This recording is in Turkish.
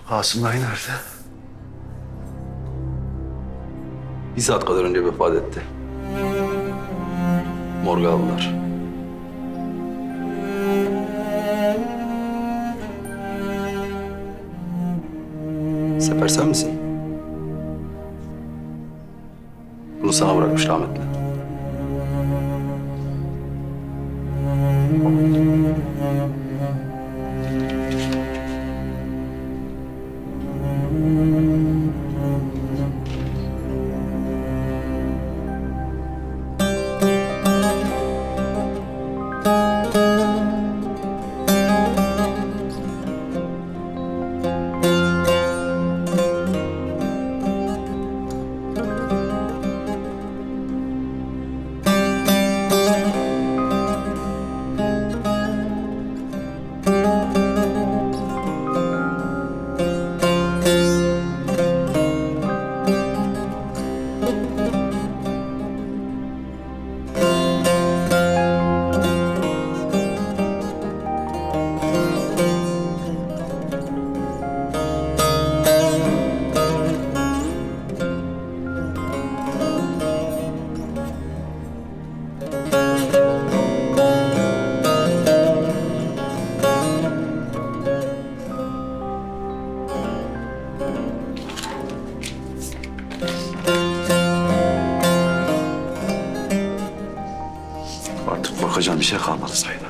Asım Bey nerede? Bir saat kadar önce vefat etti. Morga aldılar. Sefer sen misin? Bunu sana bırakmış rahmetli. Artık bakacağım bir şey kalmadı sayılır.